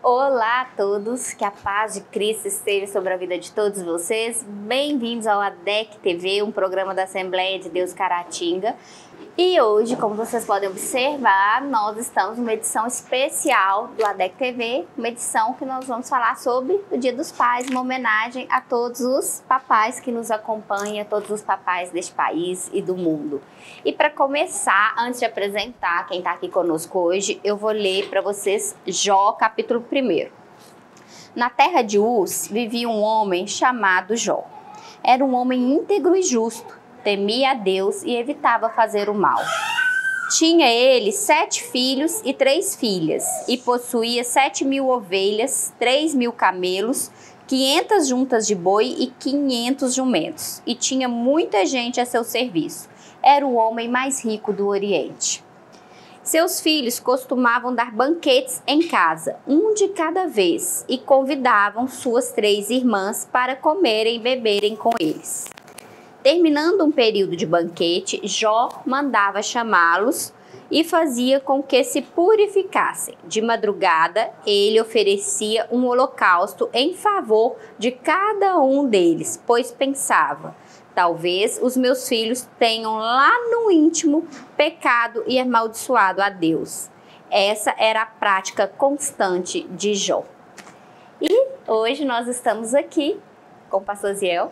Olá a todos, que a paz de Cristo esteja sobre a vida de todos vocês. Bem-vindos ao ADEC TV, um programa da Assembleia de Deus Caratinga. E hoje, como vocês podem observar, nós estamos numa edição especial do ADEC TV, uma edição que nós vamos falar sobre o Dia dos Pais, uma homenagem a todos os papais que nos acompanham, a todos os papais deste país e do mundo. E para começar, antes de apresentar quem está aqui conosco hoje, eu vou ler para vocês Jó, capítulo 1. Na terra de Uz vivia um homem chamado Jó. Era um homem íntegro e justo, temia a Deus e evitava fazer o mal. Tinha ele 7 filhos e 3 filhas, e possuía 7.000 ovelhas, 3.000 camelos, 500 juntas de boi e 500 jumentos, e tinha muita gente a seu serviço. Era o homem mais rico do Oriente. Seus filhos costumavam dar banquetes em casa, um de cada vez, e convidavam suas 3 irmãs para comerem e beberem com eles. Terminando um período de banquete, Jó mandava chamá-los e fazia com que se purificassem. De madrugada, ele oferecia um holocausto em favor de cada um deles, pois pensava: talvez os meus filhos tenham lá no íntimo pecado e amaldiçoado a Deus. Essa era a prática constante de Jó. E hoje nós estamos aqui com o pastor Ziel.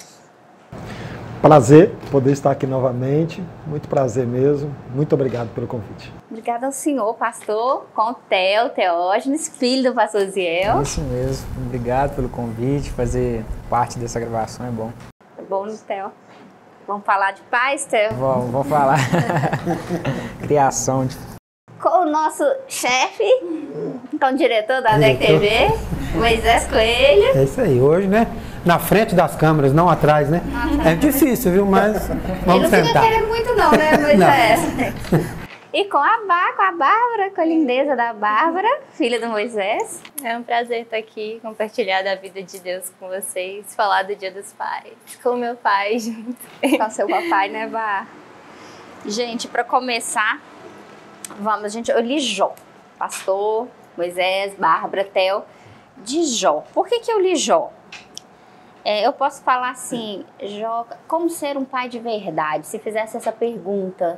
Prazer poder estar aqui novamente, muito prazer mesmo, muito obrigado pelo convite. Obrigada ao senhor, pastor, com o Teógenes, filho do pastor Ziel. Isso mesmo, obrigado pelo convite, fazer parte dessa gravação é bom. Tá bom, Theo? Vamos falar de paz, Theo? Vamos falar. Criação de... Com o nosso chefe, com o diretor da ADEC TV, Moisés Coelho. É isso aí, hoje, né? Na frente das câmeras, não atrás, né? É difícil, viu? Mas vamos tentar. Ele não fica querendo muito não, né, Moisés? E com a Bárbara, com a lindeza da Bárbara, filha do Moisés. É um prazer estar aqui, compartilhar da vida de Deus com vocês, falar do Dia dos Pais, com o meu pai junto. Com seu papai, né, Bá? Gente, para começar, eu li Jó. Pastor, Moisés, Bárbara, Theo, de Jó. Por que eu li Jó? Eu posso falar assim, Jó, como ser um pai de verdade? Se fizesse essa pergunta,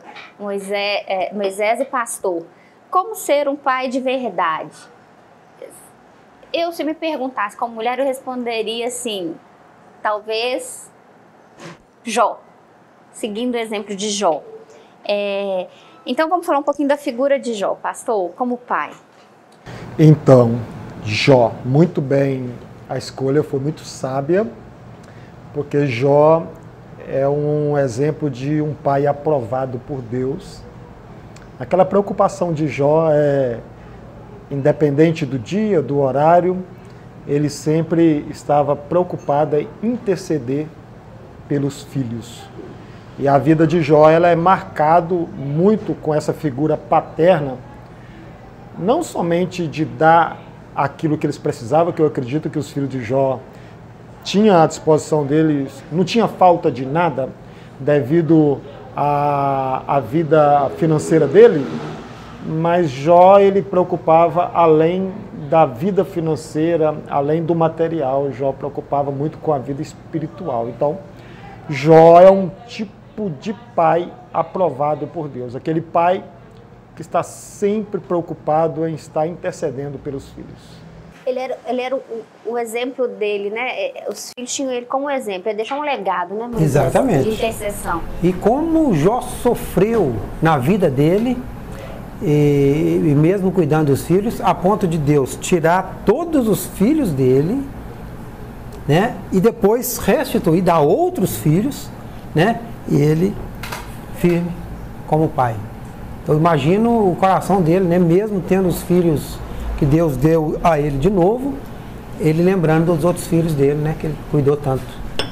Moisés e pastor, como ser um pai de verdade? Se me perguntasse como mulher, eu responderia assim, talvez Jó, seguindo o exemplo de Jó. Então vamos falar um pouquinho da figura de Jó, pastor, como pai. Então, Jó, muito bem. A escolha foi muito sábia, porque Jó é um exemplo de um pai aprovado por Deus. Aquela preocupação de Jó independente do dia, do horário, ele sempre estava preocupado em interceder pelos filhos. E a vida de Jó ela é marcado muito com essa figura paterna, não somente de dar aquilo que eles precisavam, que eu acredito que os filhos de Jó tinham à disposição deles, não tinha falta de nada devido à vida financeira dele, mas Jó ele preocupava além da vida financeira, além do material, Jó preocupava muito com a vida espiritual. Então, Jó é um tipo de pai aprovado por Deus, aquele pai que está sempre preocupado em estar intercedendo pelos filhos. Ele era o exemplo dele, né? Os filhos tinham ele como exemplo, ele deixou um legado, né, Moisés? Exatamente. De intercessão. E como Jó sofreu na vida dele, e mesmo cuidando dos filhos, a ponto de Deus tirar todos os filhos dele, né? E depois restituir, dar outros filhos, né? E ele firme como pai. Eu imagino o coração dele, né? Mesmo tendo os filhos que Deus deu a ele de novo, ele lembrando dos outros filhos dele, né? Que ele cuidou tanto.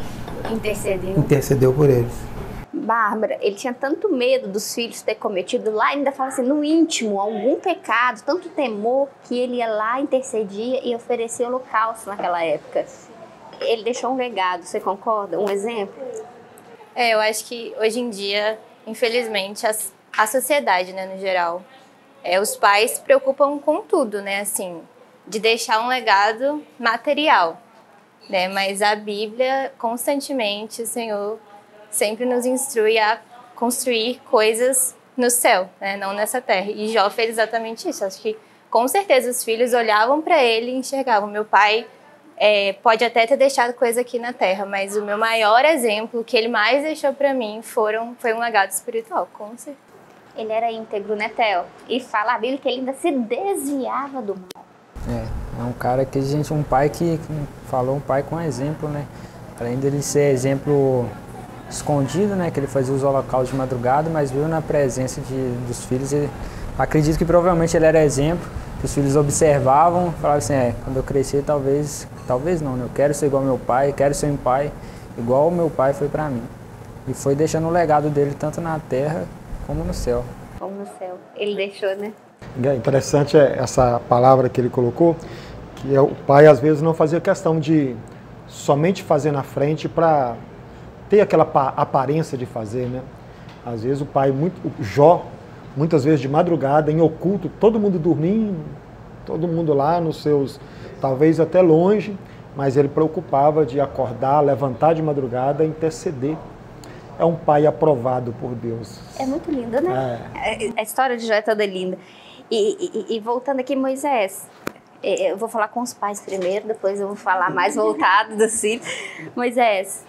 Intercedeu por eles. Bárbara, ele tinha tanto medo dos filhos ter cometido lá, ainda fala assim, no íntimo, algum pecado, tanto temor, que ele ia lá, intercedia e oferecia holocausto naquela época. Ele deixou um legado, você concorda? Um exemplo? Eu acho que hoje em dia, infelizmente, a sociedade, né, no geral, os pais se preocupam com tudo, né, assim, de deixar um legado material, né? Mas a Bíblia, constantemente, o Senhor sempre nos instrui a construir coisas no céu, né? Não nessa terra. E Jó fez exatamente isso. Acho que, com certeza, os filhos olhavam para ele e enxergavam. Meu pai pode até ter deixado coisa aqui na terra, mas o meu maior exemplo, o que ele mais deixou para mim, foi um legado espiritual, com certeza. Ele era íntegro, né, Theo? E fala a Bíblia que ele ainda se desviava do mal. É um cara que um pai que falou, um pai com exemplo, né? Além dele ser exemplo escondido, né? Que ele fazia os holocaustos de madrugada, mas viu na presença dos filhos. Acredito que provavelmente ele era exemplo, que os filhos observavam, falavam assim, quando eu crescer talvez não, né? Eu quero ser igual ao meu pai, quero ser um pai igual o meu pai foi para mim. E foi deixando o legado dele tanto na terra como no céu. Como no céu. Ele deixou, né? É interessante essa palavra que ele colocou, que o pai às vezes não fazia questão de somente fazer na frente para ter aquela aparência de fazer, né? Às vezes o pai, Jó, muitas vezes de madrugada, em oculto, todo mundo dormindo, todo mundo lá nos seus, talvez até longe, mas ele preocupava de acordar, levantar de madrugada, interceder. É um pai aprovado por Deus. É muito lindo, né? A história de Jó é toda linda. E voltando aqui, Moisés, eu vou falar com os pais primeiro, depois eu vou falar mais voltado dos filhos. Moisés,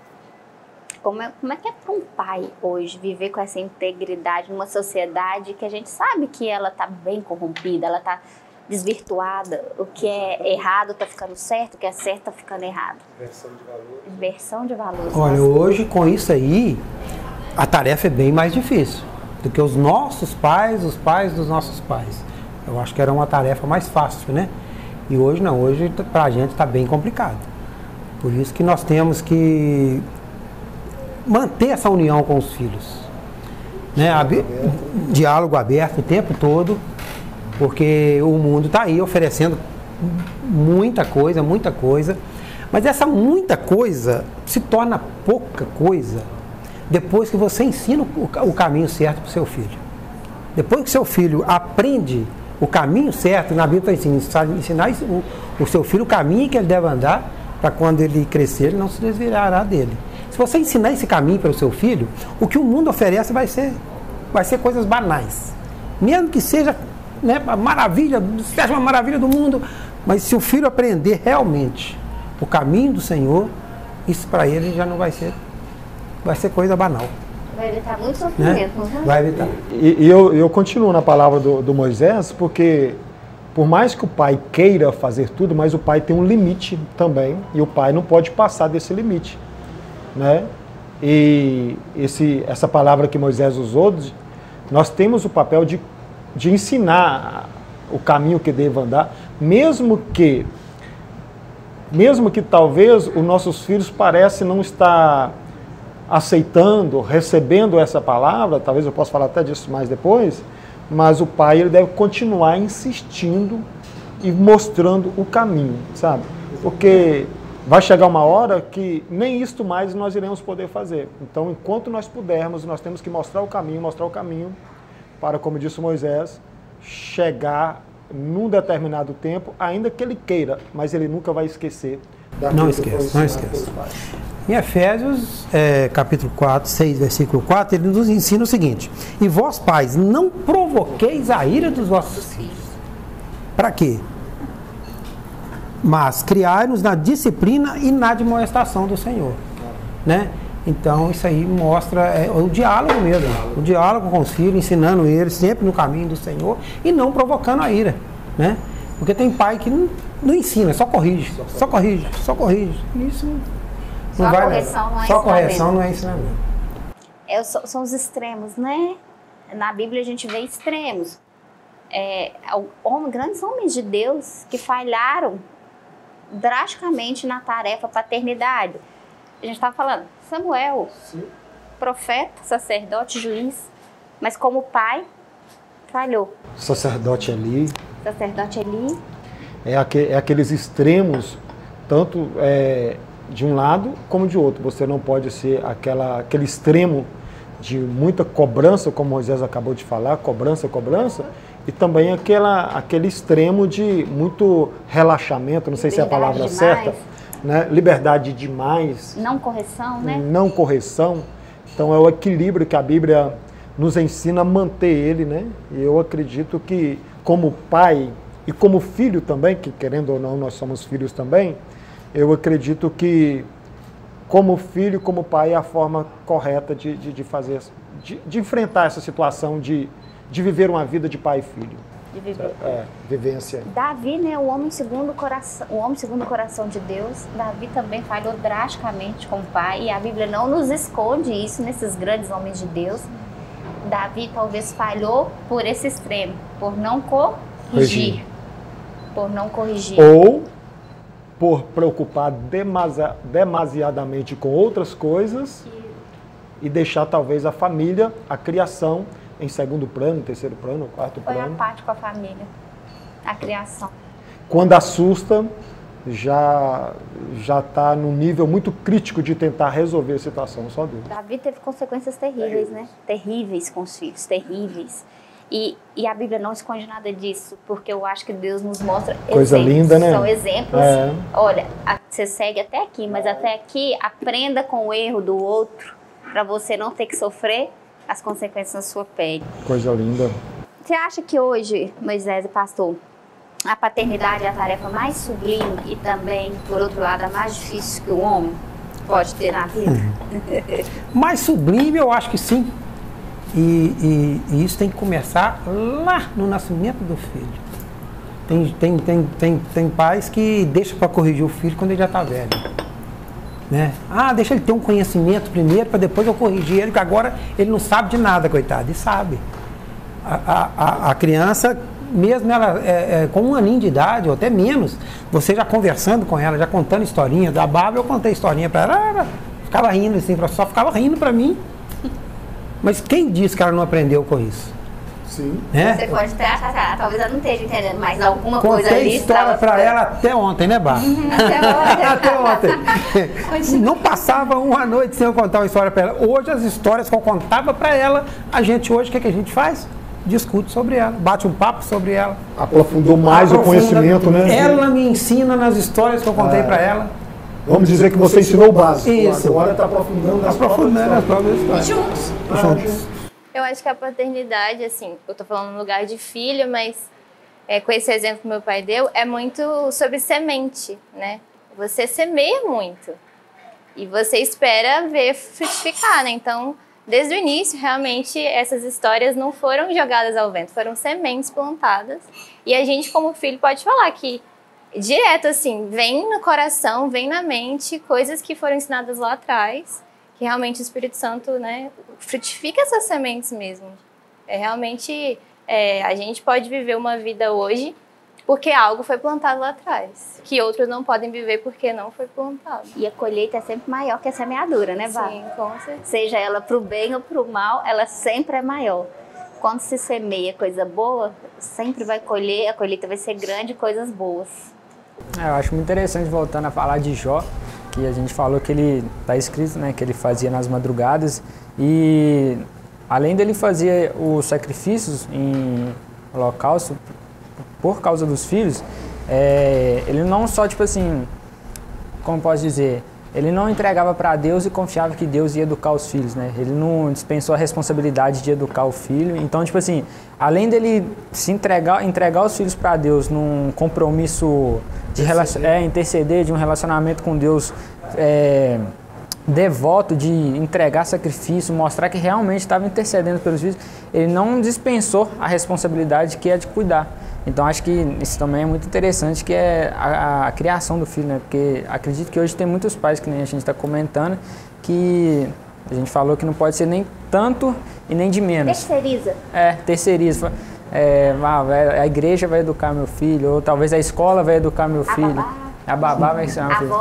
como é que é para um pai hoje viver com essa integridade numa sociedade que a gente sabe que ela está bem corrompida, ela está desvirtuada, o que é errado está ficando certo, o que é certo está ficando errado. Inversão de valores. Olha, hoje com isso aí, a tarefa é bem mais difícil do que os nossos pais, os pais dos nossos pais. Eu acho que era uma tarefa mais fácil, né? E hoje não, hoje pra gente está bem complicado. Por isso que nós temos que manter essa união com os filhos. Né? Diálogo aberto o tempo todo, porque o mundo está aí oferecendo muita coisa, mas essa muita coisa se torna pouca coisa depois que você ensina o caminho certo para o seu filho. Depois que seu filho aprende o caminho certo, na Bíblia está ensinar o seu filho o caminho que ele deve andar, para quando ele crescer, ele não se desviará dele. Se você ensinar esse caminho para o seu filho, o que o mundo oferece vai ser coisas banais. Mesmo que seja, né, uma maravilha do mundo, mas se o filho aprender realmente o caminho do Senhor, isso para ele já não vai ser coisa banal. Vai evitar muito sofrimento, né? Vai evitar. E eu continuo na palavra do Moisés, porque por mais que o pai queira fazer tudo, mas o pai tem um limite também, e o pai não pode passar desse limite, né? E essa palavra que Moisés usou, nós temos o papel de ensinar o caminho que deve andar, mesmo que talvez os nossos filhos parecem não estar aceitando, recebendo essa palavra, talvez eu possa falar até disso mais depois, mas o pai ele deve continuar insistindo e mostrando o caminho, sabe? Porque vai chegar uma hora que nem isto mais nós iremos poder fazer. Então, enquanto nós pudermos, nós temos que mostrar o caminho para, como disse Moisés, chegar num determinado tempo, ainda que ele queira, mas ele nunca vai esquecer. Não esquece. Em Efésios, capítulo 4, 6, versículo 4, ele nos ensina o seguinte: e vós, pais, não provoqueis a ira dos vossos filhos. Para quê? Mas criai-nos na disciplina e na admoestação do Senhor. Né? Então, isso aí mostra o diálogo mesmo. O diálogo com os filhos, ensinando eles sempre no caminho do Senhor e não provocando a ira. Né? Porque tem pai que não ensina, só corrige. Isso não vai correção não é só correção não é ensinamento. São os extremos, né? Na Bíblia a gente vê extremos. Grandes homens de Deus que falharam drasticamente na tarefa paternidade. A gente estava falando, Samuel, sim, profeta, sacerdote, juiz, mas como pai, falhou. Sacerdote ali. É aqueles extremos, tanto de um lado como de outro. Você não pode ser aquele extremo de muita cobrança, como Moisés acabou de falar, cobrança, e também aquele extremo de muito relaxamento, não sei se é a palavra certa, né? Liberdade demais. Não correção, né? Não correção. Então é o equilíbrio que a Bíblia nos ensina a manter ele, né? E eu acredito que como pai e como filho também, que querendo ou não nós somos filhos também, eu acredito que como filho, como pai, é a forma correta de fazer, de enfrentar essa situação de viver uma vida de pai e filho. De viver. Vivência. Davi, né, o homem segundo o coração de Deus, Davi também falhou drasticamente com o pai, e a Bíblia não nos esconde isso nesses grandes homens de Deus. Davi talvez falhou por esse extremo, por não corrigir. Por não corrigir. Ou por preocupar demasiadamente com outras coisas e deixar talvez a família, a criação, em segundo plano, terceiro plano, quarto plano. Foi apático com a família, a criação. Quando assusta, já está num nível muito crítico de tentar resolver a situação, só Deus. Davi teve consequências terríveis, né? Terríveis com os filhos, terríveis. E a Bíblia não esconde nada disso, porque eu acho que Deus nos mostra coisa exemplos. Linda, né? São exemplos. Olha, você segue até aqui, mas até aqui aprenda com o erro do outro, para você não ter que sofrer as consequências na sua pele. Coisa linda. Você acha que hoje, Moisés e pastor, a paternidade é a tarefa mais sublime e também, por outro lado, a mais difícil que o homem pode ter na vida? Mais sublime, eu acho que sim. E isso tem que começar lá no nascimento do filho. Tem pais que deixam para corrigir o filho quando ele já está velho. Né? Deixa ele ter um conhecimento primeiro para depois eu corrigir ele, que agora ele não sabe de nada, coitado. E sabe. A criança, mesmo ela com 1 aninho de idade, ou até menos, você já conversando com ela, já contando historinha da Bárbara, eu contei historinha para ela ficava rindo assim, só ficava rindo para mim. Mas quem disse que ela não aprendeu com isso? Sim. Né? Você pode até achar, talvez ela não esteja entendendo, mas alguma coisa ali... Contei história para ela até ontem, né, Bárbara? Até ontem. Não passava uma noite sem eu contar uma história para ela. Hoje, as histórias que eu contava para ela, a gente hoje, o que a gente faz? Discute sobre ela, bate um papo sobre ela. Aprofundou mais o conhecimento, né? Ela me ensina nas histórias que eu contei para ela. Vamos dizer que você ensinou o básico. Isso. Agora está aprofundando nas próprias histórias. Juntos. Eu acho que a paternidade, assim, eu tô falando no lugar de filho, mas com esse exemplo que meu pai deu, é muito sobre semente, né? Você semeia muito e você espera ver frutificar, né? Então, desde o início, realmente, essas histórias não foram jogadas ao vento, foram sementes plantadas. E a gente, como filho, pode falar que direto, assim, vem no coração, vem na mente, coisas que foram ensinadas lá atrás, que realmente o Espírito Santo, né, frutifica essas sementes mesmo. Realmente, a gente pode viver uma vida hoje porque algo foi plantado lá atrás, que outros não podem viver porque não foi plantado. E a colheita é sempre maior que a semeadura, né, Vá? Sim, com certeza. Seja ela para o bem ou para o mal, ela sempre é maior. Quando se semeia coisa boa, sempre vai colher, a colheita vai ser grande, coisas boas. Eu acho muito interessante, voltando a falar de Jó, que a gente falou que ele está escrito, né, que ele fazia nas madrugadas, e além dele fazer os sacrifícios em holocausto por causa dos filhos, ele não só, tipo assim, como posso dizer, ele não entregava para Deus e confiava que Deus ia educar os filhos, né? Ele não dispensou a responsabilidade de educar o filho. Então, tipo assim, além dele se entregar os filhos para Deus num compromisso de interceder, de um relacionamento com Deus devoto, de entregar sacrifício, mostrar que realmente estava intercedendo pelos filhos, ele não dispensou a responsabilidade que é de cuidar. Então acho que isso também é muito interessante, que é a criação do filho, né? Porque acredito que hoje tem muitos pais, que nem a gente está comentando, que a gente falou que não pode ser nem tanto e nem de menos. Terceiriza. Terceiriza. A igreja vai educar meu filho, ou talvez a escola vai educar meu filho. A babá vai ser meu filho.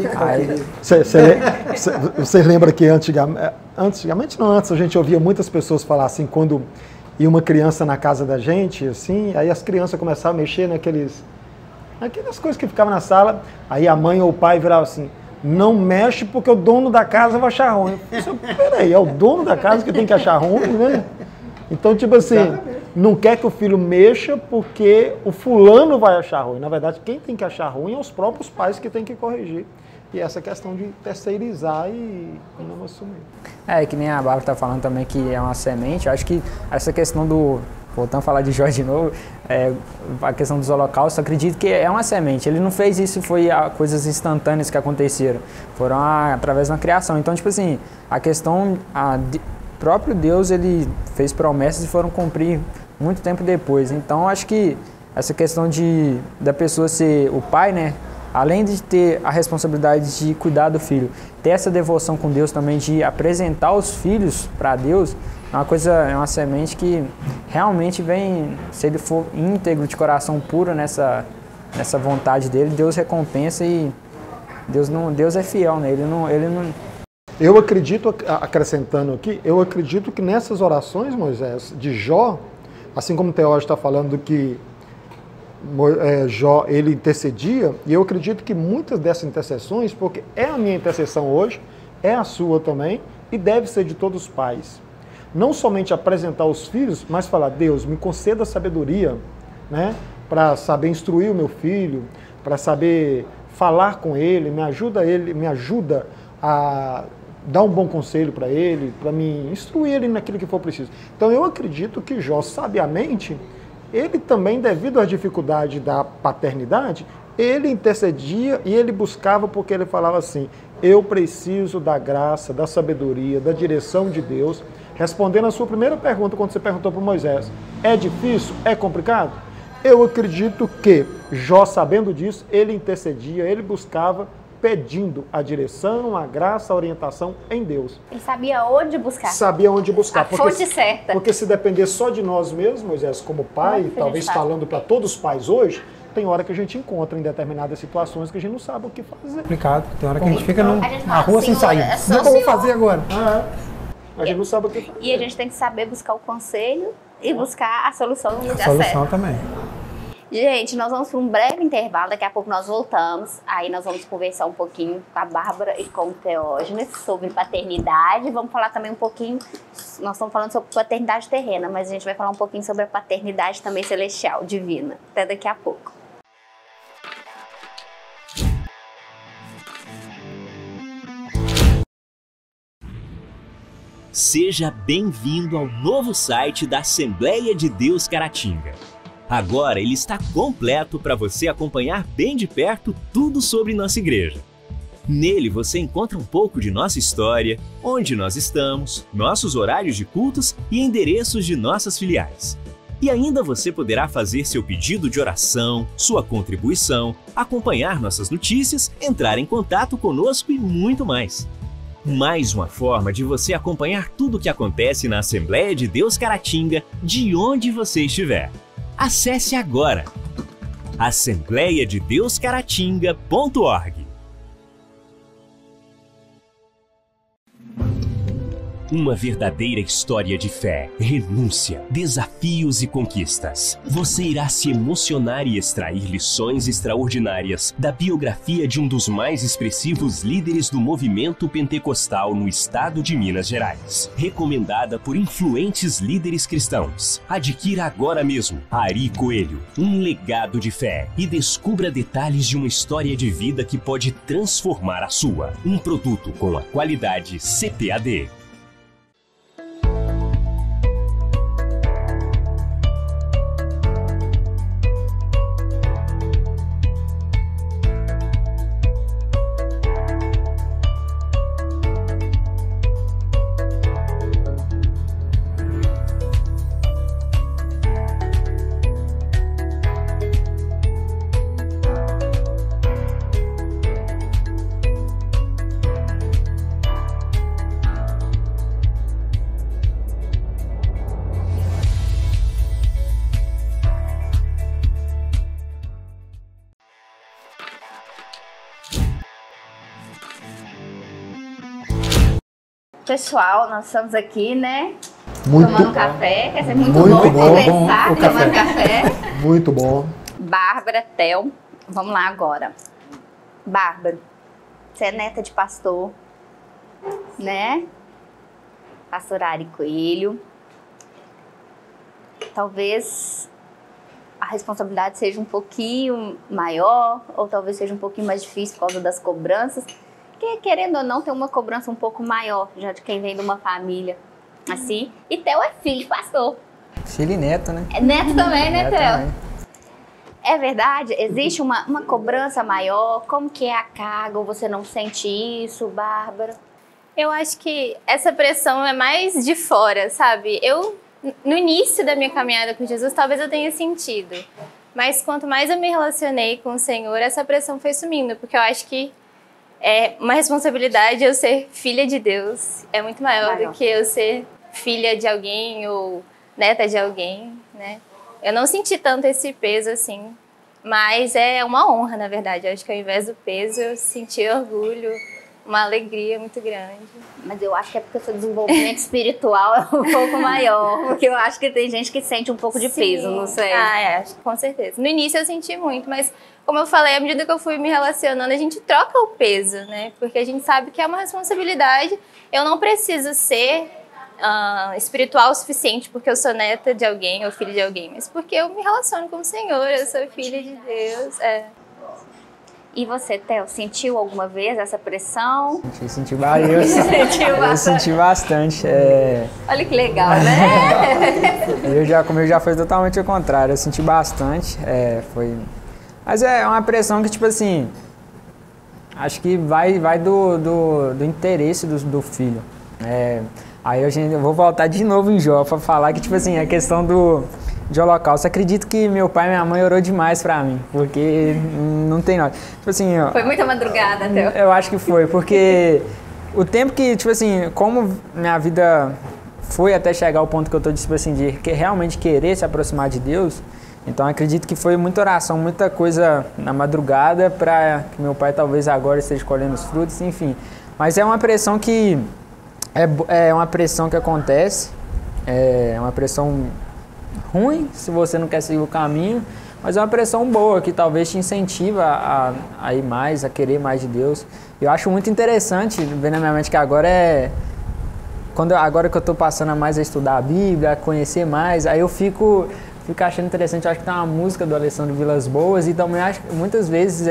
Você lembra que antigamente não, antes a gente ouvia muitas pessoas falar assim, quando ia uma criança na casa da gente, assim, aí as crianças começavam a mexer naquelas coisas que ficavam na sala, aí a mãe ou o pai virava assim, não mexe porque o dono da casa vai achar ruim. Peraí, é o dono da casa que tem que achar ruim, né? Então, tipo assim, não quer que o filho mexa porque o fulano vai achar ruim. Na verdade, quem tem que achar ruim é os próprios pais que tem que corrigir. E essa questão de terceirizar e não assumir. É, que nem a Bárbara está falando também que é uma semente. Eu acho que essa questão do... Voltando a falar de Jó de novo, a questão dos holocaustos, eu acredito que é uma semente. Ele não fez isso, foi coisas instantâneas que aconteceram. Foram através da criação. Então, tipo assim, a questão... próprio Deus, ele fez promessas e foram cumprir muito tempo depois. Então, acho que essa questão da pessoa ser o pai, né? Além de ter a responsabilidade de cuidar do filho, ter essa devoção com Deus também, de apresentar os filhos para Deus, é uma semente que realmente vem, se ele for íntegro, de coração puro nessa vontade dele, Deus recompensa e Deus é fiel, né? Ele não... Eu acredito, acrescentando aqui, eu acredito que nessas orações, Moisés, de Jó, assim como o Teógenes está falando que Jó, ele intercedia, e eu acredito que muitas dessas intercessões, porque é a minha intercessão hoje, é a sua também, e deve ser de todos os pais. Não somente apresentar os filhos, mas falar, Deus, me conceda sabedoria, né, para saber instruir o meu filho, para saber falar com ele, me ajuda a dar um bom conselho para ele, para me instruir ele naquilo que for preciso. Então eu acredito que Jó, sabiamente, ele também, devido à dificuldade da paternidade, ele intercedia e ele buscava, porque ele falava assim, eu preciso da graça, da sabedoria, da direção de Deus. Respondendo a sua primeira pergunta, quando você perguntou para Moisés, é difícil? É complicado? Eu acredito que Jó, sabendo disso, ele intercedia, ele buscava, pedindo a direção, a graça, a orientação em Deus. Ele sabia onde buscar. Sabia onde buscar. A fonte certa. Porque se depender só de nós mesmos, Moisés, como pai, talvez falando para todos os pais hoje, tem hora que a gente encontra em determinadas situações que a gente não sabe o que fazer. Complicado. Tem hora que a gente fica na rua sem sair. sair. O que eu vou fazer agora? A gente não sabe o que fazer. E a gente tem que saber buscar o conselho e buscar a solução no lugar certo. A solução também. Gente, nós vamos para um breve intervalo, daqui a pouco nós voltamos. Aí nós vamos conversar um pouquinho com a Bárbara e com o Teógenes sobre paternidade. Vamos falar também um pouquinho, nós estamos falando sobre paternidade terrena, mas a gente vai falar um pouquinho sobre a paternidade também celestial, divina. Até daqui a pouco. Seja bem-vindo ao novo site da Assembleia de Deus Caratinga. Agora ele está completo para você acompanhar bem de perto tudo sobre nossa igreja. Nele você encontra um pouco de nossa história, onde nós estamos, nossos horários de cultos e endereços de nossas filiais. E ainda você poderá fazer seu pedido de oração, sua contribuição, acompanhar nossas notícias, entrar em contato conosco e muito mais. Mais uma forma de você acompanhar tudo o que acontece na Assembleia de Deus Caratinga, de onde você estiver. Acesse agora assembleiadedeuscaratinga.org. Uma verdadeira história de fé, renúncia, desafios e conquistas. Você irá se emocionar e extrair lições extraordinárias da biografia de um dos mais expressivos líderes do movimento pentecostal no estado de Minas Gerais. Recomendada por influentes líderes cristãos. Adquira agora mesmo Ari Coelho, um legado de fé, e descubra detalhes de uma história de vida que pode transformar a sua. Um produto com a qualidade CPAD. Pessoal, nós estamos aqui, né? Muito tomando café, quer ser muito bom conversar, o tomando café. Muito bom. Bárbara, Theo, vamos lá agora. Bárbara, você é neta de pastor, né? Pastor Ari Coelho. talvez a responsabilidade seja um pouquinho maior, ou talvez seja um pouquinho mais difícil por causa das cobranças, que querendo ou não tem uma cobrança um pouco maior, já de quem vem de uma família assim. E Theo é filho de pastor. Filho e neto, né? É neto também, né, Neto Theo? também. É verdade? Existe uma cobrança maior? Como que é a carga? Ou você não sente isso, Bárbara? Eu acho que essa pressão é mais de fora, sabe? No início da minha caminhada com Jesus, talvez eu tenha sentido. Mas quanto mais eu me relacionei com o Senhor, essa pressão foi sumindo. Porque eu acho que é uma responsabilidade eu ser filha de Deus. É muito maior do que eu ser filha de alguém ou neta de alguém, né? Eu não senti tanto esse peso assim. Mas é uma honra, na verdade. Eu acho que ao invés do peso, eu senti orgulho, uma alegria muito grande. Mas eu acho que é porque o seu desenvolvimento espiritual é um pouco maior. Porque eu acho que tem gente que sente um pouco de peso, não sei. Acho que com certeza. No início eu senti muito, mas como eu falei, à medida que eu fui me relacionando, a gente troca o peso, né? Porque a gente sabe que é uma responsabilidade. Eu não preciso ser espiritual o suficiente porque eu sou neta de alguém ou filha de alguém, mas porque eu me relaciono com o Senhor, eu sou filha de Deus. E você, Theo, sentiu alguma vez essa pressão? Senti vários. Eu senti bastante. Olha que legal, né? Comigo já foi totalmente o contrário. Eu senti bastante. Mas é uma pressão que, tipo assim, acho que vai do interesse do filho. Aí eu vou voltar de novo em Jó para falar que, tipo assim, a questão de holocausto. Acredito que meu pai e minha mãe orou demais pra mim, porque não tem nada. Tipo assim, foi muita madrugada, Theo. Eu acho que foi, porque o tempo que, tipo assim, como minha vida foi até chegar ao ponto que eu tô, tipo assim, de realmente querer se aproximar de Deus, então acredito que foi muita oração, muita coisa na madrugada para que meu pai talvez agora esteja colhendo os frutos, enfim. Mas é uma pressão que é uma pressão que acontece, é uma pressão ruim se você não quer seguir o caminho, mas é uma pressão boa que talvez te incentiva a ir mais, a querer mais de Deus. Eu acho muito interessante ver na minha mente que agora agora que eu estou passando a mais a estudar a Bíblia, a conhecer mais, aí eu fico achando interessante. Eu acho que tem uma música do Alessandro Vilas Boas e também acho que muitas vezes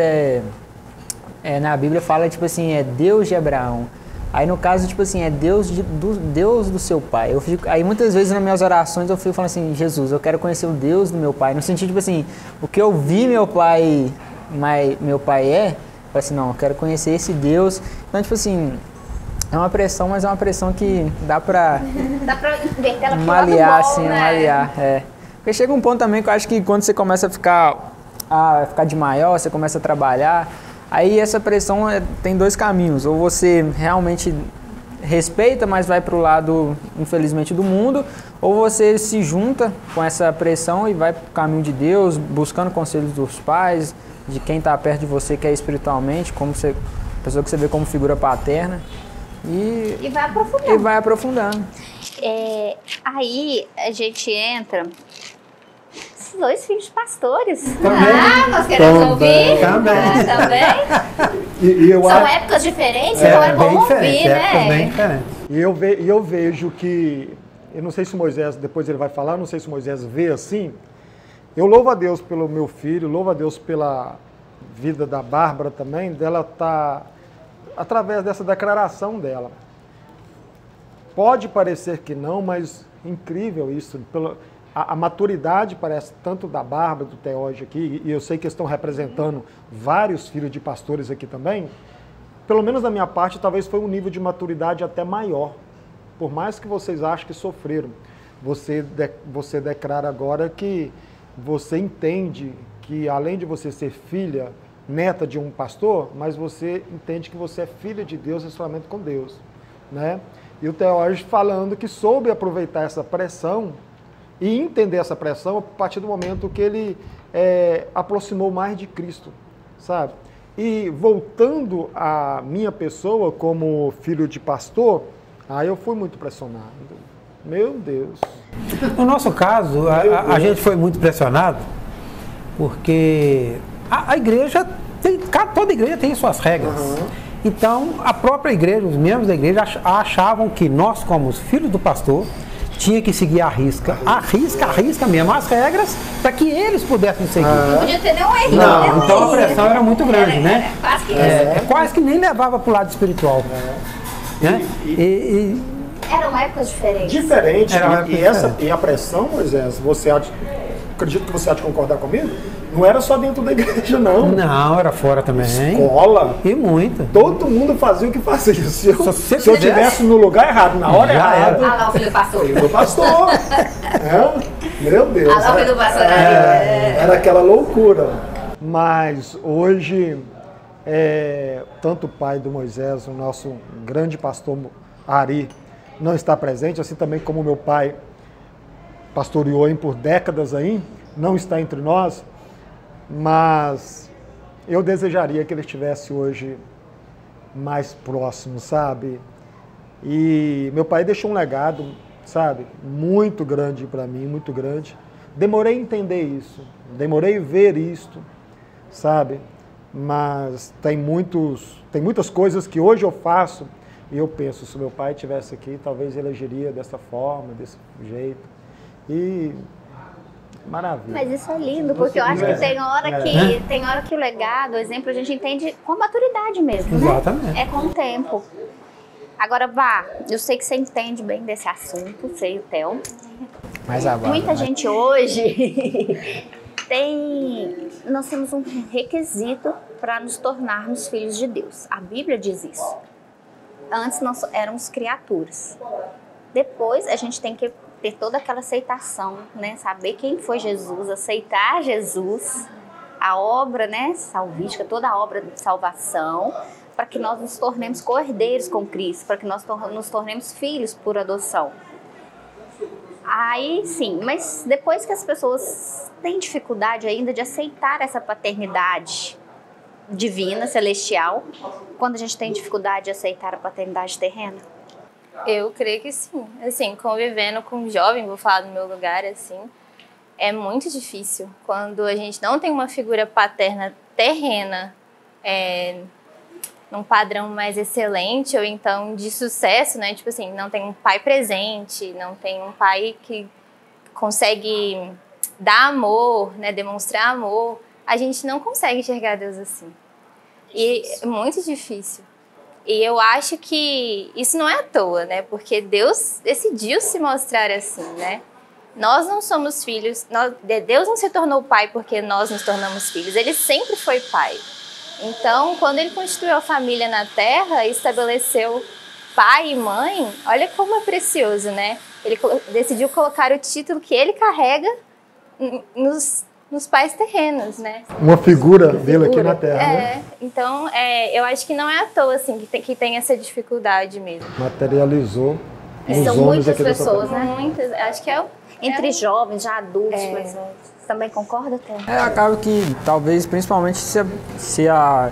na Bíblia fala tipo assim, é Deus de Abraão. Aí no caso, tipo assim, é Deus do seu pai. Aí muitas vezes nas minhas orações eu fico falando assim, Jesus, eu quero conhecer o Deus do meu pai. No sentido, tipo assim, o que eu vi meu pai eu falei assim, não, eu quero conhecer esse Deus. Então, tipo assim, é uma pressão, mas é uma pressão que dá pra inverter ela pro malear, lado bom, assim, né? malear, Porque chega um ponto também que eu acho que quando você começa a ficar de maior, você começa a trabalhar, aí essa pressão tem dois caminhos. Ou você realmente respeita, mas vai para o lado, infelizmente, do mundo, ou você se junta com essa pressão e vai para o caminho de Deus, buscando conselhos dos pais, de quem está perto de você, que é espiritualmente, pessoa que você vê como figura paterna. E vai aprofundando. E vai aprofundando. Aí a gente entra... Dois filhos de pastores. Também. Nós queremos ouvir. Também. E eu São épocas diferentes, então é bom ouvir, né? E eu vejo que, eu não sei se Moisés, depois ele vai falar, não sei se Moisés vê assim. Eu louvo a Deus pelo meu filho, louvo a Deus pela vida da Bárbara também, dela estar, através dessa declaração dela. Pode parecer que não, mas incrível isso, a maturidade parece tanto da Bárbara, do Teógio aqui, e eu sei que estão representando vários filhos de pastores aqui também, pelo menos da minha parte, talvez foi um nível de maturidade até maior. Por mais que vocês achem que sofreram, você declara agora que você entende que além de você ser filha, neta de um pastor, mas você entende que você é filha de Deus, relacionamento com Deus, né? E o Teógio falando que soube aproveitar essa pressão e entender essa pressão a partir do momento que ele aproximou mais de Cristo, sabe? E voltando à minha pessoa como filho de pastor, aí eu fui muito pressionado. Meu Deus. No nosso caso, a gente foi muito pressionado porque a igreja, toda igreja tem suas regras. Uhum. Então, a própria igreja, os membros da igreja achavam que nós, como os filhos do pastor, tinha que seguir a risca mesmo as regras para que eles pudessem seguir. Não podia ter nenhum erro. Não, então a pressão era muito grande, né? Quase que Quase que nem levava para o lado espiritual. Né? Eram épocas diferentes. Diferente. Era uma época diferente. E a pressão, Moisés, acredito que você há de concordar comigo, não era só dentro da igreja, não. Não, era fora também. Escola. E muito. Todo mundo fazia o que fazia. Se eu você estivesse no lugar errado, na hora Já errada. Ah lá, o filho do pastor. Filho do pastor. Meu Deus. Ah lá, o filho do pastor. Era aquela loucura. Mas hoje, tanto o pai do Moisés, o nosso grande pastor Ari, não está presente, assim também como meu pai pastoreou por décadas aí, não está entre nós, mas eu desejaria que ele estivesse hoje mais próximo, sabe? E meu pai deixou um legado, sabe, muito grande para mim, muito grande. Demorei a entender isso, demorei a ver isto, sabe? Mas tem muitas coisas que hoje eu faço e eu penso, se meu pai estivesse aqui, talvez ele agiria dessa forma, desse jeito. E maravilha. Mas isso é lindo, porque eu acho que tem hora que o legado, o exemplo, a gente entende com a maturidade mesmo, né? Exatamente. É com o tempo. Agora, Vá, eu sei que você entende bem desse assunto, sei o Theo. Mais agora. Muita gente hoje nós temos um requisito para nos tornarmos filhos de Deus. A Bíblia diz isso. Antes nós éramos criaturas. Depois a gente tem que ter toda aquela aceitação, né? Saber quem foi Jesus, aceitar Jesus, a obra, né, salvífica, toda a obra de salvação, para que nós nos tornemos co-herdeiros com Cristo, para que nós nos tornemos filhos por adoção. Aí sim, mas depois que as pessoas têm dificuldade ainda de aceitar essa paternidade divina, celestial, quando a gente tem dificuldade de aceitar a paternidade terrena? Eu creio que sim. Assim, convivendo com um jovem, vou falar do meu lugar, assim, é muito difícil. Quando a gente não tem uma figura paterna terrena, num padrão mais excelente, ou então de sucesso, né? Tipo assim, não tem um pai presente, não tem um pai que consegue dar amor, né? Demonstrar amor. A gente não consegue enxergar Deus assim. E é muito difícil. E eu acho que isso não é à toa, né? Porque Deus decidiu se mostrar assim, né? Nós não somos filhos, Deus não se tornou pai porque nós nos tornamos filhos. Ele sempre foi pai. Então, quando ele constituiu a família na terra, estabeleceu pai e mãe, olha como é precioso, né? Ele decidiu colocar o título que ele carrega nos pais terrenos, né? Uma figura dele aqui na Terra, né? Então, eu acho que não é à toa, assim, que tem essa dificuldade mesmo. Materializou nos São homens muitas aqui dessa pessoas, terra. né? Muitas, acho que Entre jovens, já adultos, por exemplo. Você também concorda, Theo? Acaba que, talvez, principalmente se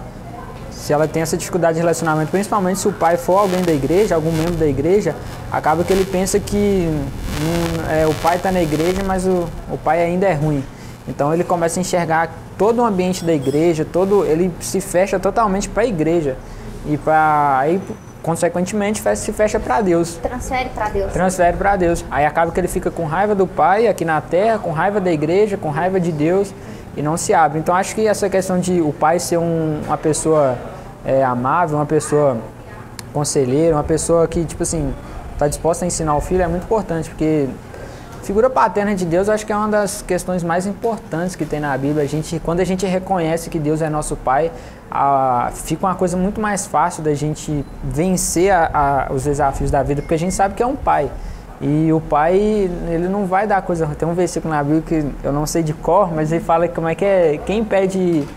ela tem essa dificuldade de relacionamento, principalmente se o pai for alguém da igreja, algum membro da igreja, acaba que ele pensa que o pai está na igreja, mas o pai ainda é ruim. Então ele começa a enxergar todo o ambiente da igreja, ele se fecha totalmente para a igreja. E aí, consequentemente, se fecha para Deus. Transfere para Deus. Transfere para Deus. Aí acaba que ele fica com raiva do pai aqui na terra, com raiva da igreja, com raiva de Deus e não se abre. Então acho que essa questão de o pai ser uma pessoa amável, uma pessoa conselheira, uma pessoa que, tipo assim, está disposta a ensinar o filho é muito importante, porque figura paterna de Deus, eu acho que é uma das questões mais importantes que tem na Bíblia. Quando a gente reconhece que Deus é nosso Pai, fica uma coisa muito mais fácil da gente vencer os desafios da vida, porque a gente sabe que é um pai. E o pai, ele não vai dar coisa... Tem um versículo na Bíblia que eu não sei de cor, mas ele fala como é que é... Quem pede...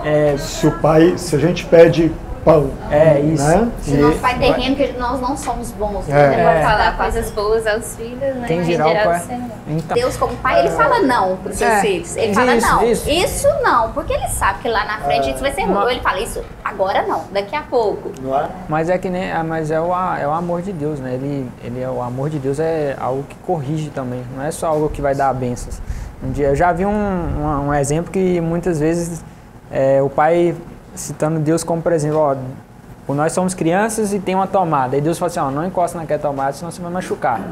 Se a gente pede pão, isso. Né? Se nosso pai terreno, que nós não somos bons, Vai falar coisas boas aos filhos, né? Quem dirá o pai? Então, Deus como pai, ele fala não para os seus filhos. Ele fala não, isso não, porque ele sabe que lá na frente isso vai ser ruim. Ou ele fala isso agora não, daqui a pouco. Não é? Mas é o amor de Deus, né? O amor de Deus é algo que corrige também, não é só algo que vai dar bênçãos. Eu já vi um exemplo que muitas vezes o pai citando Deus como, por exemplo, nós somos crianças e tem uma tomada. Aí Deus fala assim, não encosta naquela tomada, senão você vai machucar.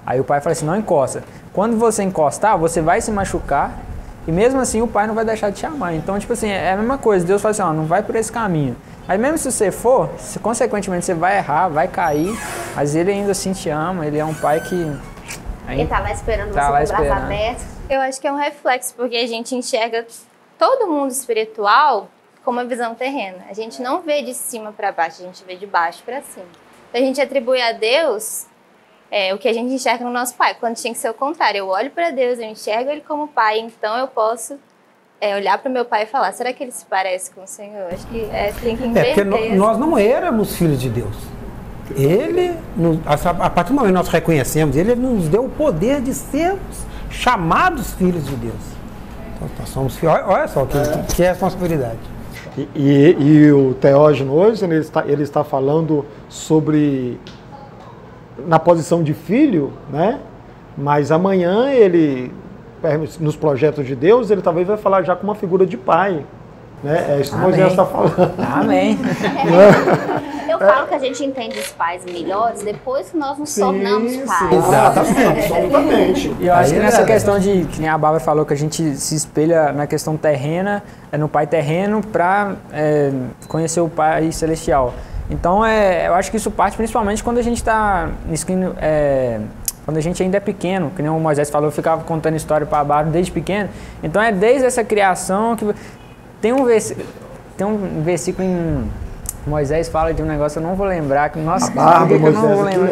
Aí o pai fala assim, não encosta. Quando você encostar, você vai se machucar e mesmo assim o pai não vai deixar de te amar. Então, tipo assim, é a mesma coisa. Deus fala assim, ó, não vai por esse caminho. Aí mesmo se você for, consequentemente você vai errar, vai cair, mas ele ainda assim te ama, ele é um pai que... Ele tá lá esperando você com o braço aberto. Eu acho que é um reflexo, porque a gente enxerga todo mundo espiritual com uma visão terrena. A gente não vê de cima para baixo, a gente vê de baixo para cima. Então a gente atribui a Deus o que a gente enxerga no nosso pai, quando tinha que ser o contrário. Eu olho para Deus, eu enxergo ele como pai, então eu posso olhar para o meu pai e falar, será que ele se parece com o Senhor? Acho que tem que inverter. Porque nós não éramos filhos de Deus. Ele, a partir do momento que nós reconhecemos ele nos deu o poder de sermos chamados filhos de Deus. Então, nós somos filhos. Olha só que responsabilidade. E o Teógeno hoje, ele está falando sobre, na posição de filho, né? Mas amanhã ele, nos projetos de Deus, ele talvez vai falar já com uma figura de pai. Né? É isso que Moisés está falando. Amém. Eu falo que a gente entende os pais melhores depois que nós nos tornamos pais. Exatamente, absolutamente. E eu acho que nessa questão de, que nem a Bárbara falou, que a gente se espelha na questão terrena, no pai terreno, para conhecer o pai celestial. Então, eu acho que isso parte principalmente quando a gente está quando a gente ainda é pequeno, que nem o Moisés falou, eu ficava contando história para a Bárbara desde pequeno. Então, desde essa criação que... Tem um versículo em Moisés fala de um negócio, eu não vou lembrar. Nossa, por que eu não vou lembrar?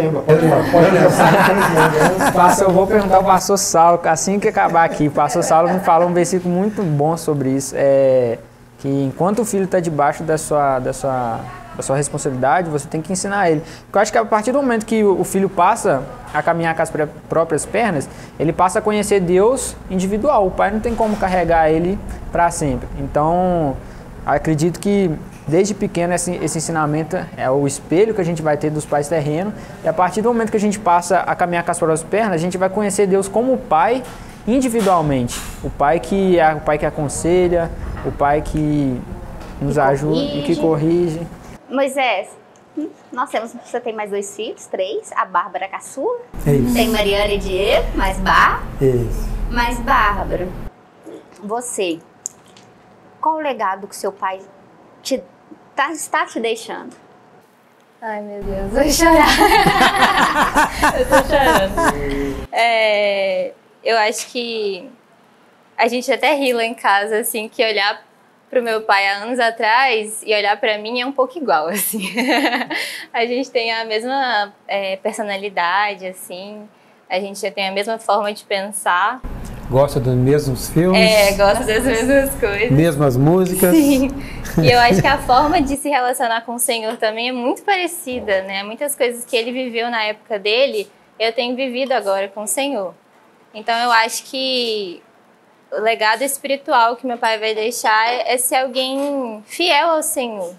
Eu vou perguntar ao pastor Saulo, assim que acabar aqui. O pastor Saulo me falou um versículo muito bom sobre isso. Que enquanto o filho está debaixo da sua responsabilidade, você tem que ensinar ele. Porque eu acho que a partir do momento que o filho passa a caminhar com as próprias pernas, ele passa a conhecer Deus individual. O pai não tem como carregar ele para sempre. Então, acredito que desde pequeno esse ensinamento é o espelho que a gente vai ter dos pais terrenos. E a partir do momento que a gente passa a caminhar com as próprias pernas, a gente vai conhecer Deus como pai individualmente. O pai que aconselha, o pai que nos ajuda e que corrige. Moisés, você tem mais 2 filhos, 3, a Bárbara é caçula, Tem Mariana e Diego, mais Bárbara. Isso. Mas Bárbara, você, qual o legado que seu pai está te deixando? Ai, meu Deus, vou chorar. Eu tô chorando. Eu acho que a gente até ri lá em casa, assim, que olhar pro meu pai há anos atrás e olhar pra mim é um pouco igual, assim. A gente tem a mesma personalidade, assim, a gente já tem a mesma forma de pensar. Gosta dos mesmos filmes. Gosta das mesmas coisas. Mesmas músicas. Sim. E eu acho que a forma de se relacionar com o Senhor também é muito parecida, né? Muitas coisas que ele viveu na época dele, eu tenho vivido agora com o Senhor. Então eu acho que o legado espiritual que meu pai vai deixar é ser alguém fiel ao Senhor.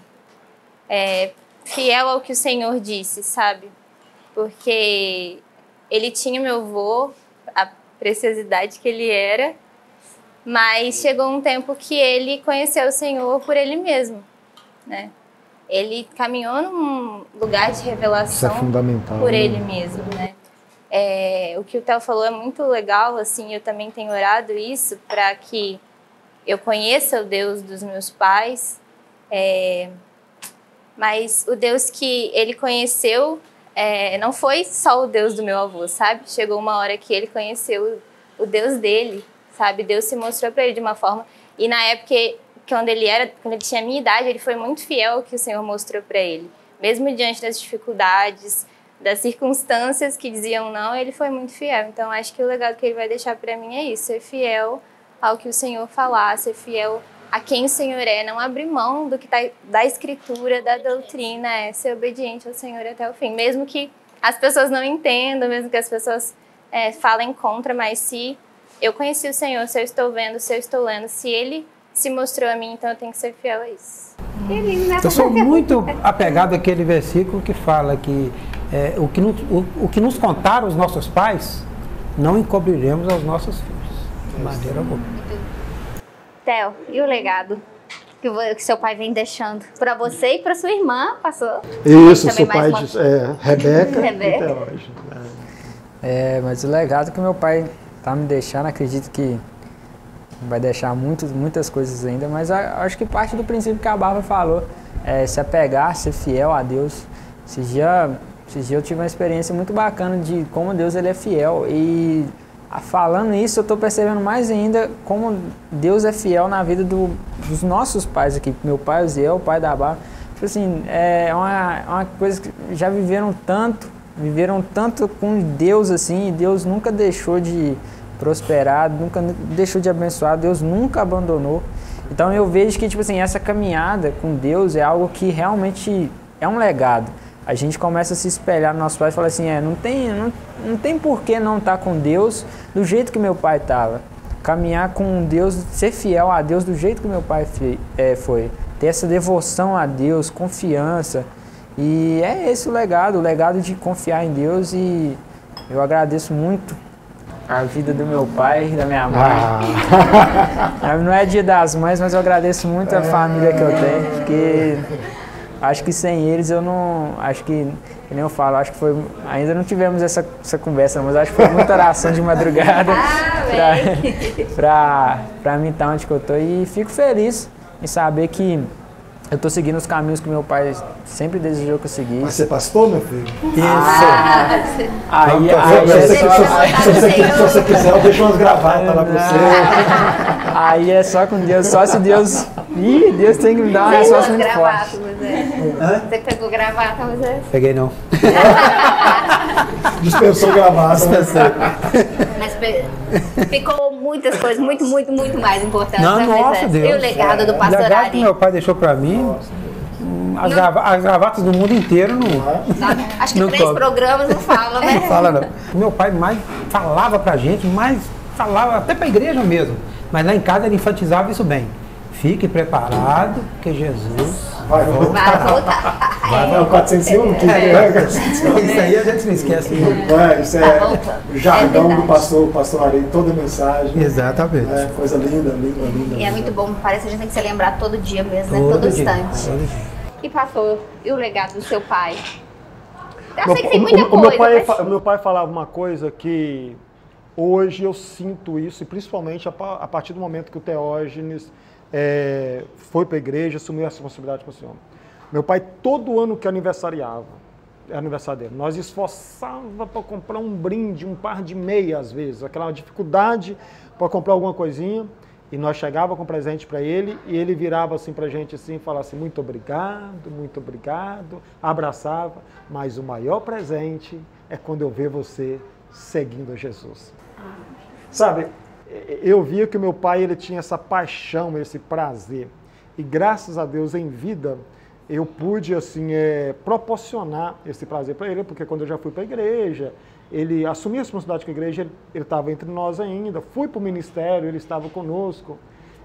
Fiel ao que o Senhor disse, sabe? Porque ele tinha meu avô, a preciosidade que ele era, mas chegou um tempo que ele conheceu o Senhor por ele mesmo, né? Ele caminhou num lugar de revelação por ele mesmo, né? O que o Theo falou é muito legal, assim, eu também tenho orado isso para que eu conheça o Deus dos meus pais, mas o Deus que ele conheceu não foi só o Deus do meu avô, sabe? Chegou uma hora que ele conheceu o Deus dele, sabe? Deus se mostrou para ele de uma forma, e na época quando ele tinha a minha idade, ele foi muito fiel ao que o Senhor mostrou para ele, mesmo diante das dificuldades, das circunstâncias que diziam não, ele foi muito fiel. Então, acho que o legado que ele vai deixar para mim é isso, ser fiel ao que o Senhor falar, ser fiel a quem o Senhor é, não abrir mão do que tá, da Escritura, da doutrina, ser obediente ao Senhor até o fim. Mesmo que as pessoas não entendam, mesmo que as pessoas falem contra, mas se eu conheci o Senhor, se eu estou vendo, se eu estou lendo, se Ele se mostrou a mim, então eu tenho que ser fiel a isso. Eu sou muito apegado àquele versículo que fala que o que nos contaram os nossos pais, não encobriremos aos nossos filhos, de maneira alguma. Theo, e o legado que seu pai vem deixando para você e para sua irmã, passou? Isso, seu pai diz, Rebeca. Rebeca. Mas o legado que meu pai tá me deixando, acredito que vai deixar muitas coisas ainda, mas acho que parte do princípio que a Bárbara falou, se apegar, ser fiel a Deus. Esses dias eu tive uma experiência muito bacana de como Deus ele é fiel, e falando isso eu estou percebendo mais ainda como Deus é fiel na vida dos nossos pais aqui, meu pai, o Ziel, o pai da Bárbara. Tipo assim, é uma coisa que já viveram tanto com Deus assim, e Deus nunca deixou de prosperar, nunca deixou de abençoar, Deus nunca abandonou. Então eu vejo que tipo assim, essa caminhada com Deus é algo que realmente é um legado. A gente começa a se espelhar no nosso pai e fala assim, não tem por que não estar com Deus do jeito que meu pai estava. Caminhar com Deus, ser fiel a Deus do jeito que meu pai foi. Ter essa devoção a Deus, confiança. E é esse o legado de confiar em Deus, e eu agradeço muito a vida do meu pai e da minha mãe. Não é Dia das Mães, mas eu agradeço muito a família que eu tenho, porque acho que sem eles eu não... Acho que nem eu falo, acho que foi... Ainda não tivemos essa conversa, mas acho que foi muita oração de madrugada pra mim estar onde que eu tô. E fico feliz em saber que eu tô seguindo os caminhos que meu pai sempre desejou que eu seguisse. Mas você pastor, meu filho? Isso. Se você quiser, eu deixo umas gravatas lá pra você. Aí é só com Deus, só se Deus... Deus tem que me dar uma resposta muito forte. Você pegou gravata, mas Peguei não. Dispensou gravata. Mas ficou muitas coisas, muito mais importantes. Não, nossa, Deus. E o legado do O pastor legado Ari? que meu pai deixou pra mim, as gravatas do mundo inteiro não... Acho que não 3 programas não falam, né? Não fala não. Meu pai mais falava pra gente, mais falava até pra igreja mesmo. Mas lá em casa ele enfatizava isso bem. Fique preparado, que Jesus vai voltar. Vai, 401, que isso aí a gente não esquece. Isso é o jargão do pastor Ari, toda mensagem. Exatamente. Coisa linda. E é muito bom, parece que a gente tem que se lembrar todo dia mesmo, né? Todo instante. E pastor, e o legado do seu pai? Eu sei que tem muita coisa. O meu pai falava uma coisa que hoje eu sinto isso, e principalmente a partir do momento que o Teógenes foi para a igreja, assumiu a responsabilidade com o Senhor. Meu pai, todo ano que aniversariava, era aniversário dele, nós esforçava para comprar um brinde, um par de meia às vezes, aquela dificuldade para comprar alguma coisinha, e nós chegava com presente para ele, e ele virava assim para a gente assim, e falava assim, muito obrigado, abraçava, mas o maior presente é quando eu ver você seguindo a Jesus. Sabe, eu via que o meu pai ele tinha essa paixão, esse prazer. E graças a Deus, em vida, eu pude assim, proporcionar esse prazer para ele, porque quando eu já fui para a igreja, ele assumiu a responsabilidade com a igreja, ele estava entre nós ainda, fui para o ministério, ele estava conosco.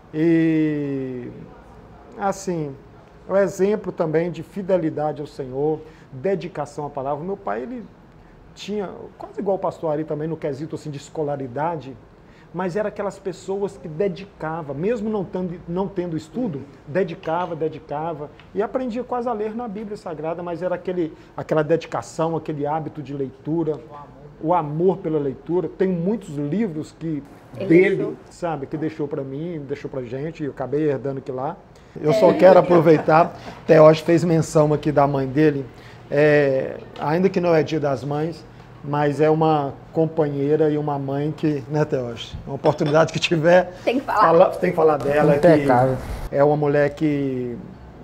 E, assim, é um exemplo também de fidelidade ao Senhor, dedicação à palavra. O meu pai, ele tinha, quase igual o pastor Ari também, no quesito assim, de escolaridade, mas era aquelas pessoas que dedicavam, mesmo não tendo estudo, dedicava, e aprendia quase a ler na Bíblia Sagrada, mas era aquela dedicação, aquele hábito de leitura, o amor pela leitura. Tem muitos livros que dele, sabe, que deixou para mim, deixou para gente, e eu acabei herdando aquilo lá. Eu só quero aproveitar, Teógenes fez menção aqui da mãe dele, ainda que não é Dia das Mães, mas é uma companheira e uma mãe que, né, Teógenes? Uma oportunidade que tiver, tem que falar dela. Que é uma mulher que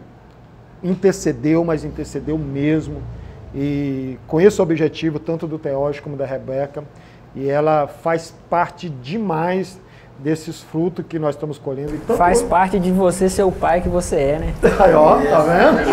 intercedeu, mas intercedeu mesmo. E com esse objetivo, tanto do Teógenes como da Rebeca, e ela faz parte demais desses frutos que nós estamos colhendo. Então, faz parte de você ser o pai que você é, né? Aí, ó, tá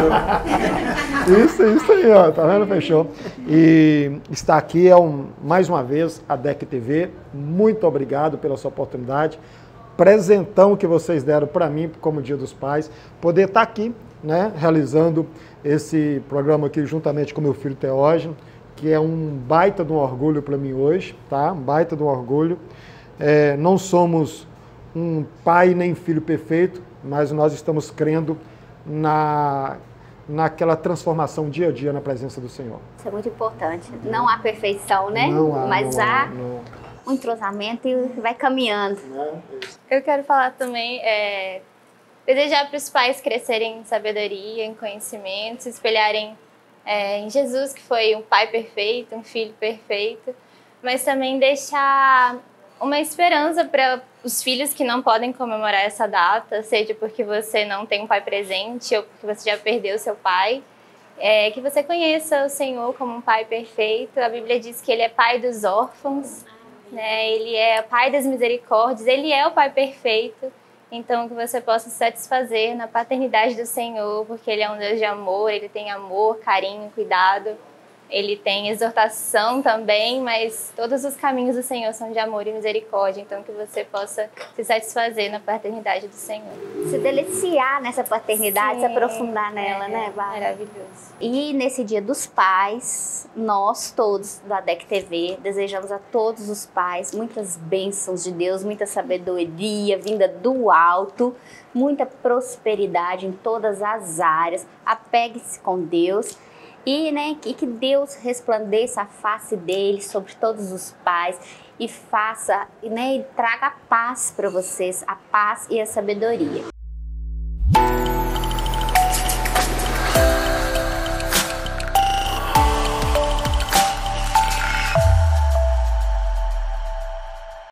vendo? Isso aí, ó, tá vendo? Fechou. E está aqui mais uma vez a DEC TV. Muito obrigado pela sua oportunidade. Presentão que vocês deram para mim, como Dia dos Pais, poder estar aqui, né, realizando esse programa aqui juntamente com meu filho Teógenes, que é um baita de um orgulho para mim hoje, tá? Um baita de um orgulho. Não somos um pai nem filho perfeito, mas nós estamos crendo naquela transformação dia a dia na presença do Senhor. Isso é muito importante. Não há perfeição, né? Não há, mas não há há, não. um entrosamento e vai caminhando. Eu quero falar também, desejar para os pais crescerem em sabedoria, em conhecimento, se espelharem em Jesus, que foi um pai perfeito, um filho perfeito, mas também deixar uma esperança para os filhos que não podem comemorar essa data, seja porque você não tem um pai presente ou porque você já perdeu seu pai, que você conheça o Senhor como um pai perfeito. A Bíblia diz que Ele é pai dos órfãos, né? Ele é pai das misericórdias, Ele é o pai perfeito. Então, que você possa se satisfazer na paternidade do Senhor, porque Ele é um Deus de amor, Ele tem amor, carinho, cuidado. Ele tem exortação também, mas todos os caminhos do Senhor são de amor e misericórdia. Então, que você possa se satisfazer na paternidade do Senhor. Se deliciar nessa paternidade, Sim, se aprofundar nela, né, Bárbara? Maravilhoso. E nesse Dia dos Pais, nós todos da ADEC TV desejamos a todos os pais muitas bênçãos de Deus, muita sabedoria vinda do alto, muita prosperidade em todas as áreas. Apegue-se com Deus. E que Deus resplandeça a face dele sobre todos os pais e faça, e traga a paz para vocês, a paz e a sabedoria.